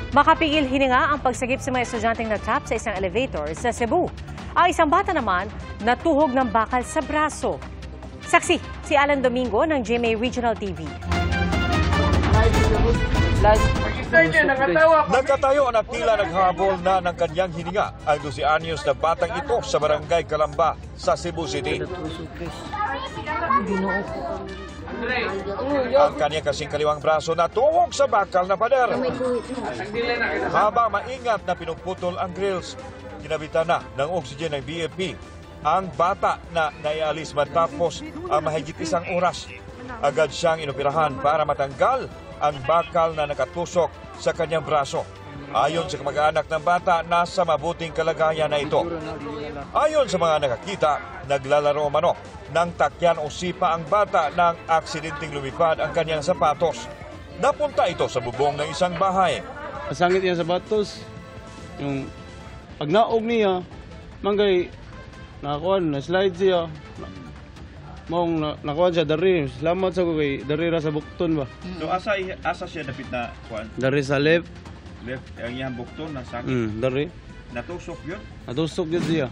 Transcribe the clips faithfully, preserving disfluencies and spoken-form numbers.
Makapigil hininga ang pagsagip sa mga estudyanteng na-trap sa isang elevator sa Cebu. Ang isang bata naman natuhog ng bakal sa braso. Saksi, si Alan Domingo ng G M A Regional T V. Nagkatayo na tila naghabol na ng kanyang hininga ang twelve anyos na batang ito sa barangay Calamba sa Cebu City. Ang kanyang kasing kaliwang braso natuhog sa bakal na pader. Habang maingat na pinuputol ang grills, kinabitan na ng oxygen ng B F P ang bata na naialis matapos ang mahigit isang oras. Agad siyang inoperahan para matanggal ang bakal na nakatusok sa kanyang braso. Ayon sa kamag-anak ng bata, nasa mabuting kalagayan na ito. Ayon sa mga nakakita, naglalaro mano ng takyan o sipa ang bata nang aksidenteng lumipad ang kanyang sapatos. Napunta ito sa bubong ng isang bahay. Masangit niya sa batos. Yung pag naog niya, manggay, nakakuan, na-slide siya. Mong na, nakuha siya, dari. Salamat sa kay dari ra sa bukton ba. So asa asa siya dapit na kuan? Dari sa left. Left ang iyang bukton na sakit. Mm, dari. Natusok yun. Natusok yun siya.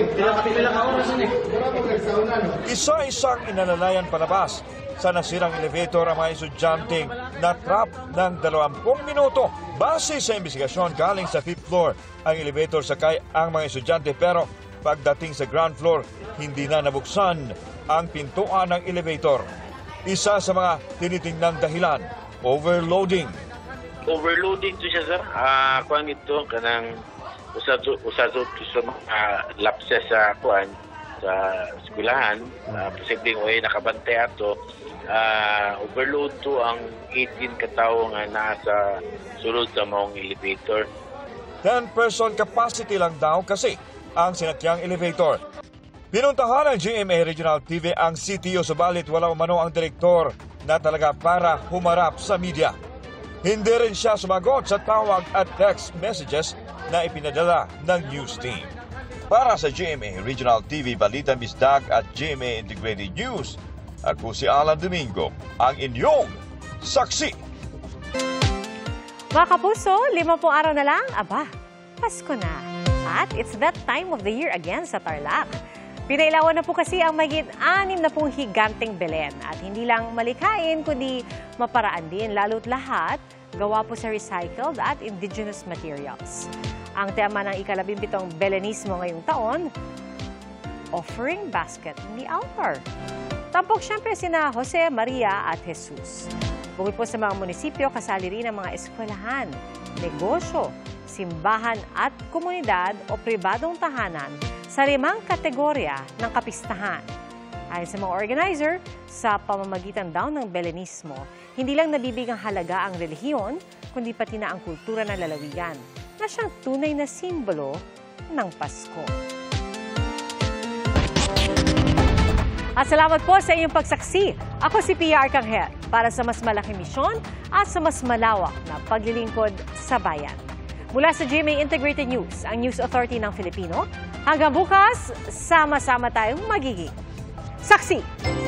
Isa-isang inalalayan palabas sa nasirang elevator ang mga estudyanteng na trap ng dalawampung minuto. Base sa investigasyon galing sa fifth floor, ang elevator sakay ang mga estudyante pero pagdating sa ground floor, hindi na nabuksan ang pintuan ng elevator. Isa sa mga tinitingnang dahilan, overloading. Overloading to siya, sir. Ah, uh, kuan ito kanang usado usado sa mga lapses sa kuan sa eskwelahan, uh, posibleng way nakabantay ato. Uh, overload to ang eighteen katawo nga nasa sulod sa maong elevator. ten person capacity lang daw kasi ang sinakyang elevator. Pinuntahan ng G M A Regional T V ang C T O subalit wala umano ang direktor na talaga para humarap sa media. Hindi rin siya sumagot sa tawag at text messages na ipinadala ng news team. Para sa G M A Regional T V Balita Misdag at G M A Integrated News, ako si Alan Domingo, ang inyong saksi. Mga kapuso, limang araw na lang, aba, Pasko na. At it's that time of the year again sa Tarlac. Pinailawan na po kasi ang mahigit anim na pong higanteng Belen. At hindi lang malikain, kundi maparaan din. Lalo't lahat, gawa po sa recycled at indigenous materials. Ang tema ng ikalabimpitong Belenismo ngayong taon, offering basket in the altar. Tampok siyempre sina Jose, Maria at Jesus. Bukod po sa mga munisipyo, kasali rin ang mga eskwelahan, negosyo, simbahan at komunidad o pribadong tahanan sa limang kategorya ng kapistahan. Ayon sa mga organizer, sa pamamagitan daw ng Belenismo, hindi lang nabibigang halaga ang relihiyon, kundi pati na ang kultura ng lalawigan, na siyang tunay na simbolo ng Pasko. At salamat po sa inyong pagsaksi. Ako si Pia Arcangel para sa mas malaking misyon at sa mas malawak na paglilingkod sa bayan. Mula sa G M A Integrated News, ang News Authority ng Filipino, hanggang bukas, sama-sama tayong magiging saksi.